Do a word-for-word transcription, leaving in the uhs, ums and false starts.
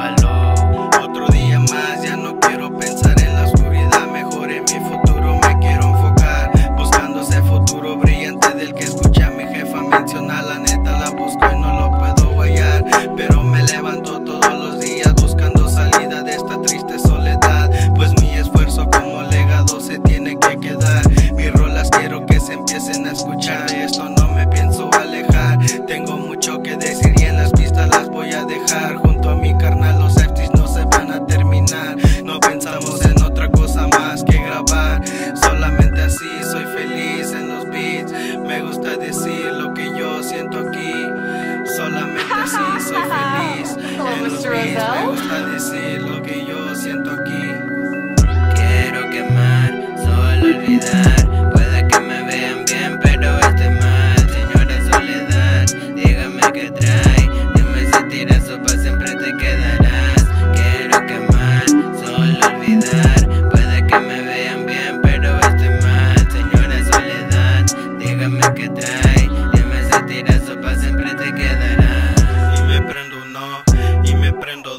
aló. Otro día más, ya no quiero pensar en la oscuridad, mejor en mi futuro me quiero enfocar, buscando ese futuro brillante del que escuché a mi jefa mencionar. La neta la busco y no lo puedo hallar, pero me levanto todos los días buscando salida de esta triste soledad, pues mi esfuerzo como legado se tiene que quedar. Mis rolas quiero que se empiecen a escuchar, de esto no me pienso alejar, tengo mucho que decir y en las pistas las voy a dejar. Junto a mi carnal los F Ts no se van a terminar, no pensamos en otra cosa más que grabar, solamente así soy feliz en los beats. Me gusta decir lo que yo siento aquí, solamente así soy feliz en los beats. Me gusta decir lo que yo siento aquí. Quiero quemar, solo olvidar. Puede que me vean bien, pero esté mal. Señora Soledad, dígame qué trae. Dime si tiras sopa, siempre te quedarás. Quiero quemar, solo olvidar. Puede que me vean bien, pero esté mal. Señora Soledad, dígame qué trae. Dime si tiras sopa, siempre te quedarás. Y me prendo uno, y me prendo